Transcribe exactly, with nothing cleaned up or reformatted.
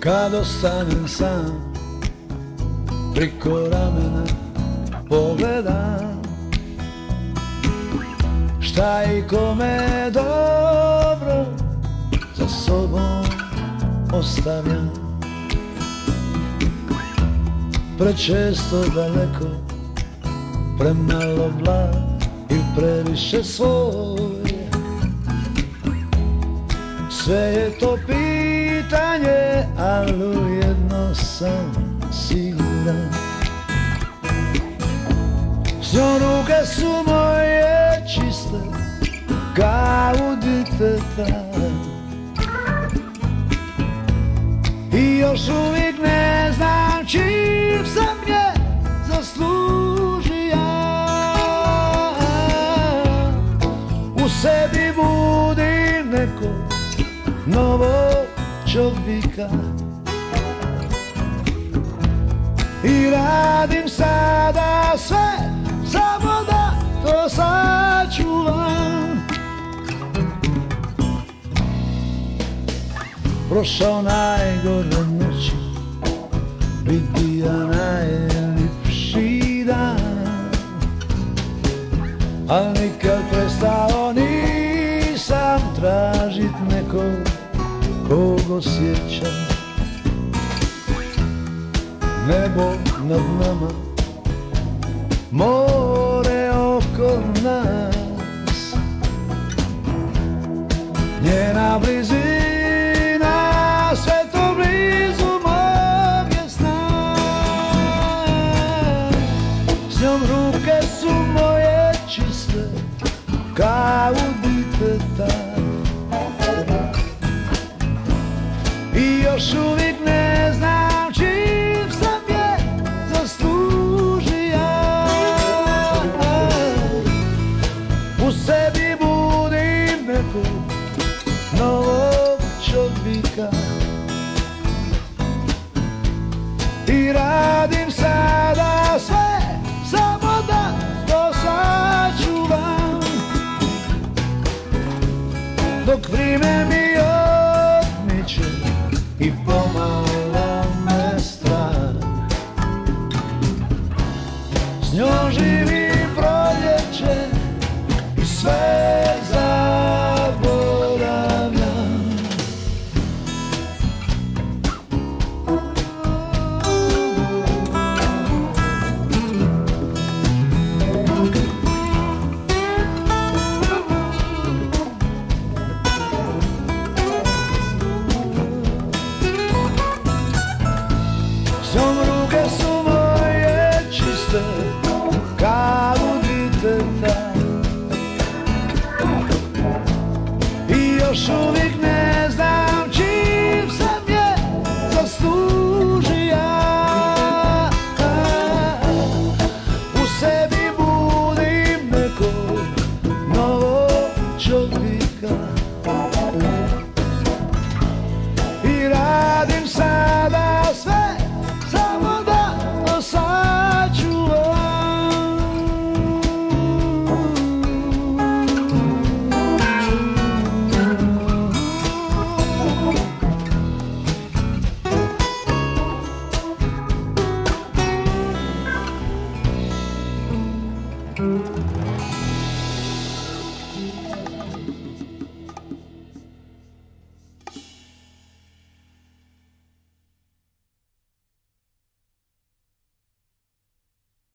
Kad ostanem sam, priko ramena pogledam šta i kome dobro za sobom ostavljam. Prečesto daleko, premalo blag i previše svoj. Sve je to pitanje, ali ujedno sam siguran. S njom ruke su moje čiste kao diteta i još uvijek ne znam čim sam je zaslužio. U sebi budim nekog novog čovjeka i radim sada sve samo da to sačuvam. Prošao najgore noći, vidio najljepši dan, al nikad prestao nisam tražit nekog kog osjećam. Nebo nad nama, more oko nas, njena blizina, sve to blizu mog je sna. S njom ruke su moje čiste kao diteta i još uvijek ne znam čim sam je zaslužio. U sebi budim nekog novog čovjeka i radim sada sve samo da to sačuvam. Dok vrijeme mi odmiče i pomalo me strah, s njom živim proljeće i sve zaboravljam. S njom